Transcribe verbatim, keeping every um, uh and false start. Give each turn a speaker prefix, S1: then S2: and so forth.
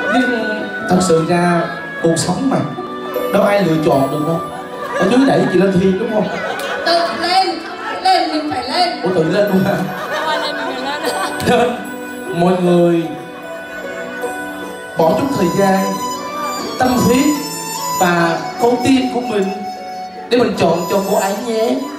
S1: Nhưng thật sự ra cuộc sống mà đâu ai lựa chọn được đâu. Ở dưới đẩy chị lên thiên đúng không?
S2: Tự lên, lên mình phải lên.
S1: Ủa tự lên luôn hả?
S2: Lên mình phải lên.
S1: Nên mọi người bỏ chút thời gian, tâm huyết và con tim của mình để mình chọn cho cô ấy nhé.